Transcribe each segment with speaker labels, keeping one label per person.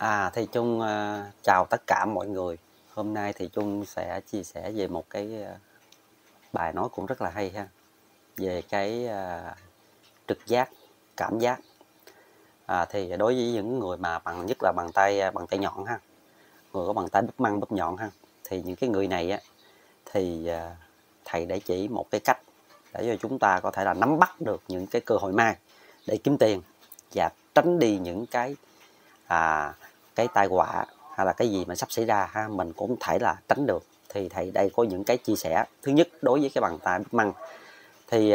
Speaker 1: Thì Trung chào tất cả mọi người. Hôm nay thì Trung sẽ chia sẻ về một cái bài nói cũng rất là hay ha, về cái trực giác, cảm giác. Thì đối với những người mà nhất là bằng tay nhọn ha, người có bằng tay búp măng búp nhọn ha, thì những cái người này á thì thầy đã chỉ một cái cách để cho chúng ta có thể là nắm bắt được những cái cơ hội may để kiếm tiền và tránh đi những cái tai họa hay là cái gì mà sắp xảy ra ha, mình cũng thể là tránh được. Thì thầy đây có những cái chia sẻ. Thứ nhất, đối với cái bàn tay búp măng thì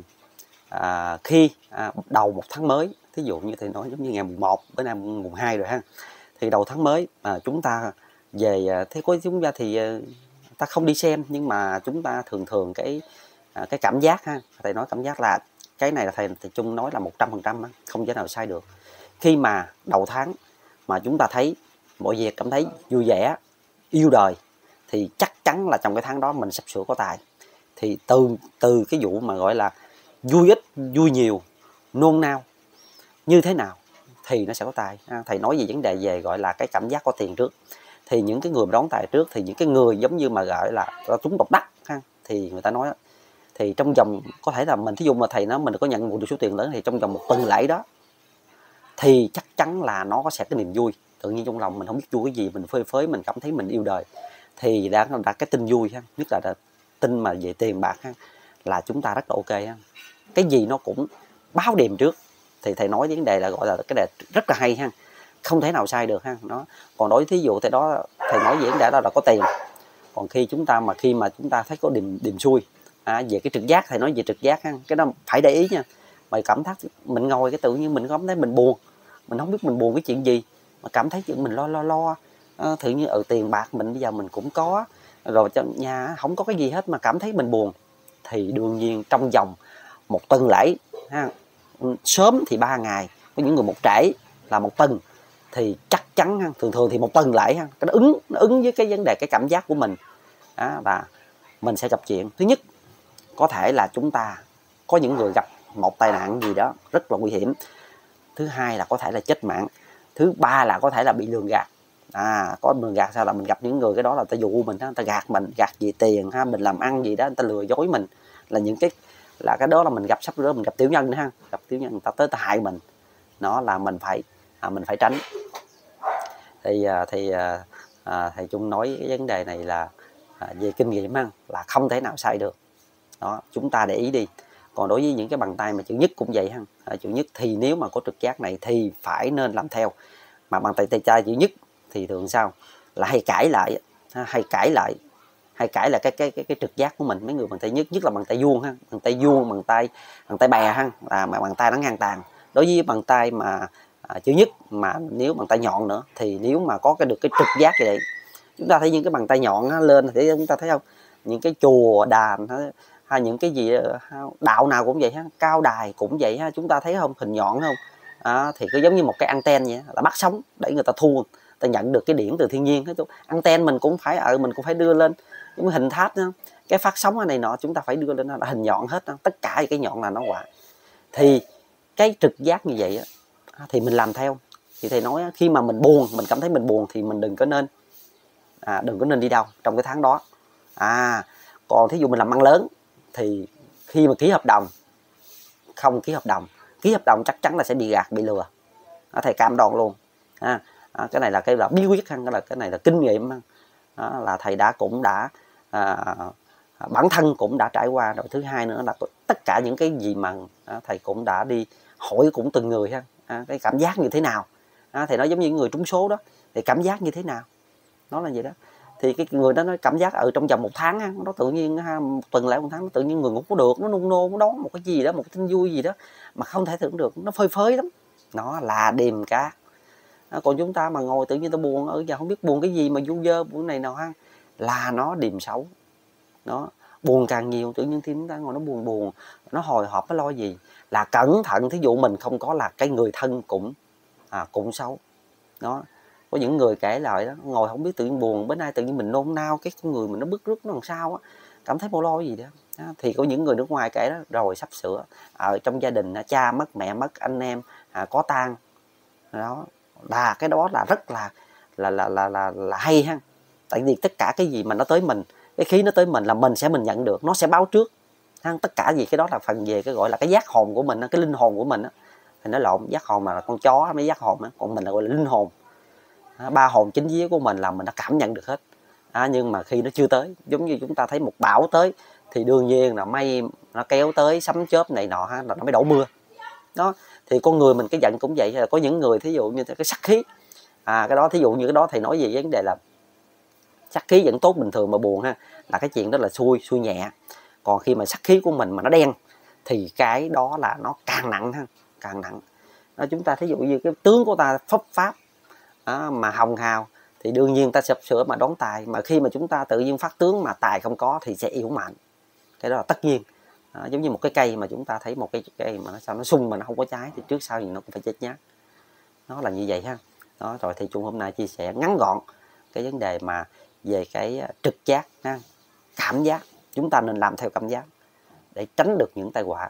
Speaker 1: khi đầu một tháng mới, thí dụ như thầy nói giống như ngày mùng 1 bữa nay mùng 2 rồi ha, thì đầu tháng mới chúng ta về thế của chúng ta thì ta không đi xem, nhưng mà chúng ta thường cái cảm giác ha, thầy nói cảm giác là cái này là thầy Trung nói là 100%, không thể nào sai được. Khi mà đầu tháng mà chúng ta thấy mọi việc cảm thấy vui vẻ, yêu đời, thì chắc chắn là trong cái tháng đó mình sắp sửa có tài. Thì từ cái vụ mà gọi là vui ít, vui nhiều, nôn nao như thế nào thì nó sẽ có tài. Thầy nói về vấn đề về gọi là cái cảm giác có tiền trước. Thì những cái người mà đón tài trước, thì những cái người giống như mà gọi là trúng độc đắc ha, thì người ta nói thì trong vòng có thể là mình, thí dụ mà thầy nói mình có nhận một được số tiền lớn, thì trong vòng một tuần lễ đó thì chắc chắn là nó sẽ cái niềm vui tự nhiên trong lòng mình, không biết vui cái gì, mình phơi phới, mình cảm thấy mình yêu đời, thì đã cái tin vui ha, nhất là tin mà về tiền bạc ha, là chúng ta rất là ok ha. Cái gì nó cũng báo điềm trước, thì thầy nói vấn đề là gọi là cái đề rất là hay ha, không thể nào sai được ha. Nó còn đối thí dụ thầy nói về vấn đề đó là có tiền. Còn khi mà chúng ta thấy có điềm xui về cái trực giác, thầy nói về trực giác ha, cái đó phải để ý nha. Mày cảm thấy mình ngồi cái tự nhiên mình cảm thấy mình buồn, mình không biết mình buồn cái chuyện gì, mà cảm thấy chuyện mình lo tự nhiên tiền bạc mình bây giờ mình cũng có rồi, trong nhà không có cái gì hết mà cảm thấy mình buồn, thì đương nhiên trong vòng một tuần lễ ha, sớm thì 3 ngày, có những người một trễ là một tuần, thì chắc chắn ha, thường thì một tuần lễ ha, nó ứng với cái vấn đề cái cảm giác của mình và mình sẽ gặp chuyện. Thứ nhất, có thể là chúng ta có những người gặp một tai nạn gì đó rất là nguy hiểm. Thứ hai là có thể là chết mạng. Thứ ba là có thể là bị lường gạt. Có lường gạt sao, là mình gặp những người cái đó là người ta dụ mình, người ta gạt mình, gạt về tiền ha, mình làm ăn gì đó người ta lừa dối mình, là những cái đó là mình gặp sắp nữa, mình gặp tiểu nhân nữa ha, gặp tiểu nhân người ta tới ta hại mình, nó là mình phải tránh. Thì thầy Trung nói cái vấn đề này là về kinh nghiệm ha, là không thể nào sai được đó, chúng ta để ý đi. Còn đối với những cái bàn tay mà chữ nhất cũng vậy ha, chữ nhất thì nếu mà có trực giác này thì phải nên làm theo. Mà bàn tay trai chữ nhất thì thường sao là hay cãi lại cái trực giác của mình. Mấy người bàn tay nhất là bàn tay vuông ha, bàn tay bè ha, mà bàn tay nó ngang tàn. Đối với bàn tay mà chữ nhất, mà nếu bàn tay nhọn nữa, thì nếu mà có được cái trực giác vậy, chúng ta thấy những cái bàn tay nhọn lên thì chúng ta thấy không, những cái chùa đàn hay những cái gì đạo nào cũng vậy ha, cao đài cũng vậy ha, chúng ta thấy không, hình nhọn không, thì cứ giống như một cái anten vậy, là bắt sóng để người ta ta nhận được cái điển từ thiên nhiên hết. Anten mình cũng phải mình cũng phải đưa lên những hình tháp nữa, cái phát sóng này nọ chúng ta phải đưa lên là hình nhọn hết, tất cả cái nhọn là nó quả. Thì cái trực giác như vậy thì mình làm theo. Thì thầy nói khi mà mình buồn, mình cảm thấy mình buồn thì mình đừng có nên đi đâu trong cái tháng đó. Còn thí dụ mình làm ăn lớn thì khi mà ký hợp đồng, không ký hợp đồng chắc chắn là sẽ bị gạt, bị lừa. Thầy cam đoan luôn. Cái này là bí quyết, cái này là kinh nghiệm, là thầy cũng đã bản thân cũng đã trải qua rồi. Thứ hai nữa là tất cả những cái gì mà thầy cũng đã đi hỏi cũng từng người ha, cái cảm giác như thế nào. Thầy nói giống như những người trúng số đó, thì cảm giác như thế nào, nó là vậy đó. Thì cái người đó nói cảm giác trong vòng một tháng nó tự nhiên một tuần lễ, một tháng, nó tự nhiên người ngủ có được, nó nôn nó đón một cái gì đó, một cái tin vui gì đó mà không thể tưởng được, nó phơi phới lắm, nó là điềm cá. Còn chúng ta mà ngồi tự nhiên ta buồn, giờ không biết buồn cái gì mà du dơ buồn này nào ha, là nó điềm xấu. Nó buồn càng nhiều, tự nhiên tim chúng ta ngồi nó buồn, nó hồi hộp, nó lo gì, là cẩn thận. Thí dụ mình không có là cái người thân cũng xấu đó. Có những người kể lại đó, ngồi không biết tự nhiên buồn, bữa nay tự nhiên mình nôn nao, cái con người mình nó bứt rứt, nó làm sao cảm thấy lo gì đó. Thì có những người nước ngoài kể đó, rồi sắp sửa trong gia đình cha mất, mẹ mất, anh em có tang đó, là cái đó là rất là hay ha. Tại vì tất cả cái gì mà nó tới mình, cái khí nó tới mình là mình nhận được, nó sẽ báo trước ha. Tất cả gì cái đó là phần về cái gọi là cái giác hồn của mình, cái linh hồn của mình á. Thì nó lộn, giác hồn là con chó mới giác hồn á, còn mình là gọi là linh hồn. Ba hồn chính vía của mình là mình đã cảm nhận được hết. Nhưng mà khi nó chưa tới, giống như chúng ta thấy một bão tới thì đương nhiên là mây nó kéo tới, sấm chớp này nọ ha, là nó mới đổ mưa đó. Thì con người mình cái giận cũng vậy, là có những người thí dụ như cái sắc khí, cái đó thí dụ như cái đó thầy nói về vấn đề là sắc khí vẫn tốt bình thường mà buồn ha, là cái chuyện đó là xui nhẹ. Còn khi mà sắc khí của mình mà nó đen thì cái đó là nó càng nặng ha, càng nặng. Chúng ta thí dụ như cái tướng của ta phấp pháp mà hồng hào thì đương nhiên ta sập sửa mà đón tài, mà khi mà chúng ta tự nhiên phát tướng mà tài không có thì sẽ yếu mạnh, cái đó là tất nhiên. Giống như một cái cây mà chúng ta thấy một cái cây mà sao nó sung mà nó không có trái thì trước sau gì nó cũng phải chết nhát, nó là như vậy ha. Đó, rồi thì Trung hôm nay chia sẻ ngắn gọn cái vấn đề mà về cái trực giác ha, cảm giác. Chúng ta nên làm theo cảm giác để tránh được những tai họa.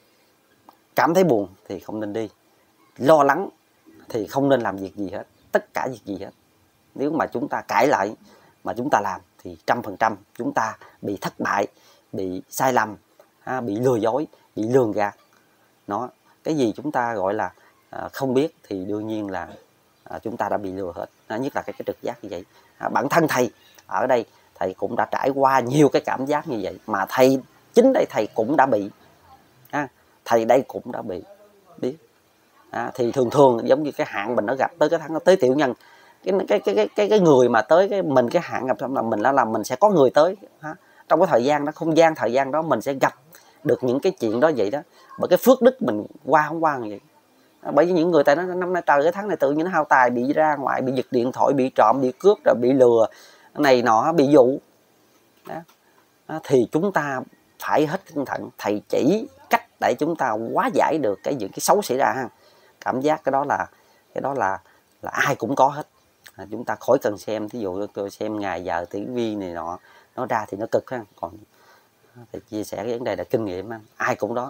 Speaker 1: Cảm thấy buồn thì không nên đi, lo lắng thì không nên làm việc gì hết, tất cả việc gì hết. Nếu mà chúng ta cãi lại mà chúng ta làm thì 100% chúng ta bị thất bại, bị sai lầm, bị lừa dối, bị lường gạt. Nó cái gì chúng ta gọi là không biết thì đương nhiên là chúng ta đã bị lừa hết. Nhất là cái trực giác như vậy. Bản thân thầy ở đây, thầy cũng đã trải qua nhiều cái cảm giác như vậy, mà thầy chính đây thầy cũng đã bị, thầy đây cũng đã bị biết. Thì thường giống như cái hạn mình nó gặp tới cái tháng nó tới tiểu nhân, cái người mà tới cái hạn gặp là mình là mình sẽ có người tới trong cái thời gian đó, thời gian đó mình sẽ gặp được những cái chuyện đó vậy đó. Bởi cái phước đức mình không qua như vậy. Bởi vì những người ta nói năm nay trời cái tháng này tự nhiên nó hao tài, bị ra ngoài, bị giật điện thoại, bị trộm, bị cướp, rồi bị lừa này nọ, bị dụ đó. Thì chúng ta phải hết cẩn thận. Thầy chỉ cách để chúng ta hóa giải được những cái xấu xảy ra ha. Cảm giác cái đó là ai cũng có hết. Chúng ta khỏi cần xem, thí dụ xem ngày giờ TV này nọ nó ra thì nó cực ha. Còn thầy chia sẻ cái vấn đề là kinh nghiệm ha. Ai cũng đó,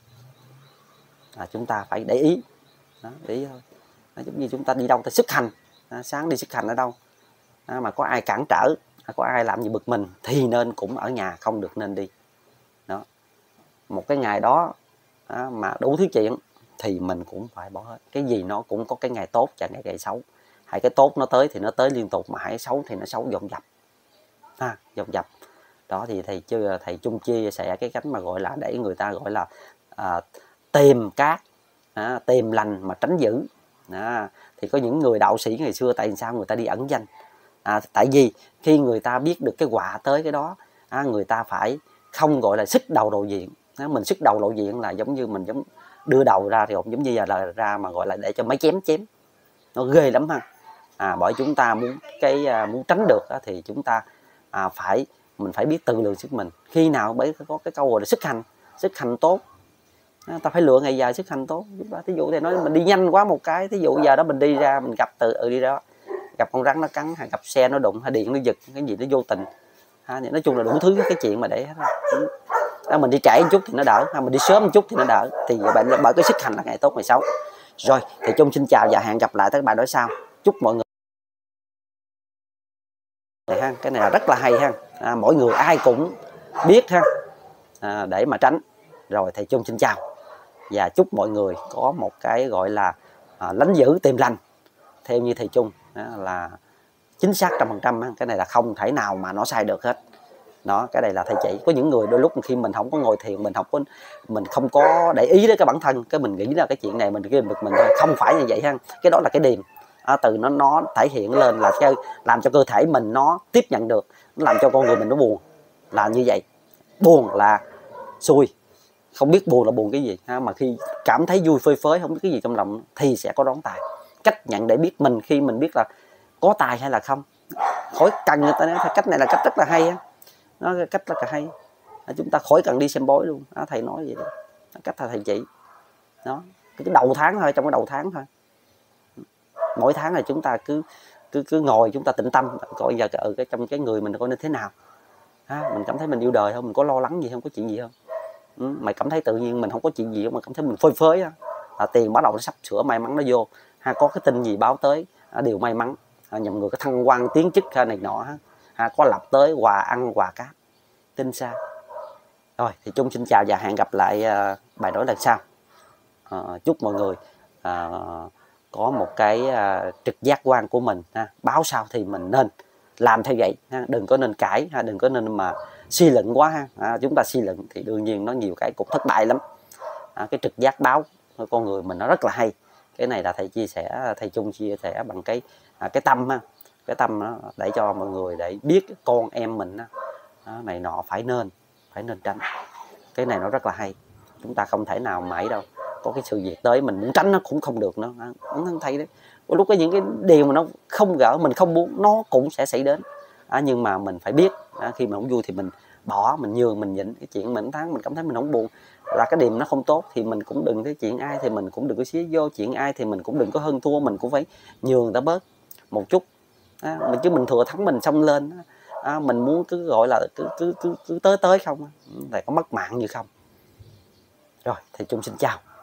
Speaker 1: chúng ta phải để ý đó, để ý thôi. Giống như chúng ta đi đâu ta xuất hành, sáng đi xuất hành ở đâu mà có ai cản trở, có ai làm gì bực mình thì nên cũng ở nhà, không được nên đi đó. Một cái ngày đó mà đủ thứ chuyện thì mình cũng phải bỏ hết. Cái gì nó cũng có cái ngày tốt và ngày xấu. Hãy cái tốt nó tới thì nó tới liên tục, mà hãy xấu thì nó xấu dồn dập dồn dập đó. Thì thầy Trung chia sẻ cái cách mà gọi là để người ta gọi là tìm cát, tìm lành mà tránh dữ. Thì có những người đạo sĩ ngày xưa tại sao người ta đi ẩn danh? Tại vì khi người ta biết được cái họa tới cái đó, người ta phải không gọi là sức đầu lộ diện. Mình sức đầu lộ diện là giống như mình đưa đầu ra thì giống như là ra mà gọi là để cho máy chém, nó ghê lắm ha. Bởi chúng ta muốn tránh được thì chúng ta mình phải biết tự lượng sức mình. Khi nào bởi có cái câu gọi là sức hành tốt, ta phải lựa ngày giờ sức hành tốt. Thí dụ thì nói mình đi nhanh quá một cái, thí dụ giờ đó mình đi ra mình gặp đi đó, gặp con rắn nó cắn, hay gặp xe nó đụng, hay điện nó giật, cái gì nó vô tình nói chung là đủ thứ cái chuyện mà để hết. Mình đi trễ một chút thì nó đỡ, mình đi sớm một chút thì nó đỡ. Thì bởi cái sức hành là ngày tốt ngày xấu. Rồi thì Trung xin chào và hẹn gặp lại các bạn nói sau. Chúc mọi người cái này là rất là hay ha. Mỗi người ai cũng biết ha, để mà tránh. Rồi thầy Trung xin chào và chúc mọi người có một cái gọi là lánh dữ tìm lành theo như thầy Trung là chính xác 100%. Cái này là không thể nào mà nó sai được hết đó. Cái này là thầy chỉ. Có những người đôi lúc khi mình không có ngồi thiền, mình không có để ý đến cái bản thân, cái mình nghĩ là cái chuyện này mình kia bực mình thôi. Không phải như vậy ha. Cái đó là cái điềm từ nó thể hiện lên là làm cho cơ thể mình nó tiếp nhận được, nó làm cho con người mình nó buồn là như vậy. Buồn là xui, không biết buồn là buồn cái gì mà khi cảm thấy vui phơi phới, không biết cái gì trong lòng thì sẽ có đón tài. Cách nhận để biết mình khi mình biết là có tài hay là không, khỏi cần người ta nói cách này là cách rất là hay á. Nó cách rất là hay. Chúng ta khỏi cần đi xem bói luôn. Thầy nói vậy đó, cách là thầy chỉ đó. Cái đầu tháng thôi, trong cái đầu tháng thôi, mỗi tháng là chúng ta cứ ngồi chúng ta tĩnh tâm coi giờ trong cái người mình coi nên thế nào. Mình cảm thấy mình yêu đời không, mình có lo lắng gì không, có chuyện gì không. Mày cảm thấy tự nhiên mình không có chuyện gì không, mà cảm thấy mình phơi phới tiền bắt đầu nó sắp sửa may mắn nó vô có cái tin gì báo tới đều may mắn, nhầm người có thăng quan tiến chức này nọ, có lập tới quà ăn quà cáp, tin sao. Rồi thì Chung xin chào và hẹn gặp lại bài nói lần sau. Chúc mọi người có một cái trực giác quan của mình, báo sao thì mình nên làm theo vậy, đừng có nên cãi, đừng có nên mà suy luận quá. Chúng ta suy luận thì đương nhiên nó nhiều cái cũng thất bại lắm. Cái trực giác báo con người mình nó rất là hay. Cái này là thầy Chung chia sẻ bằng cái tâm cái tâm đó, để cho mọi người để biết con em mình này nọ phải nên tránh. Cái này nó rất là hay, chúng ta không thể nào mãi đâu, có cái sự việc tới mình muốn tránh nó cũng không được nữa. Thấy đấy, lúc có những cái điều mà nó không gỡ mình không muốn nó cũng sẽ xảy đến, nhưng mà mình phải biết khi mà không vui thì mình bỏ, mình nhường, mình nhịn. Cái chuyện mình tháng mình cảm thấy mình không buồn là cái điểm nó không tốt thì mình cũng đừng, cái chuyện ai thì mình cũng đừng có xía vô, chuyện ai thì mình cũng đừng có hơn thua, mình cũng phải nhường người ta bớt một chút. Chứ mình thừa thắng mình xông lên, mình muốn cứ gọi là cứ tới không, lại có mất mạng như không. Rồi thầy Chung xin chào.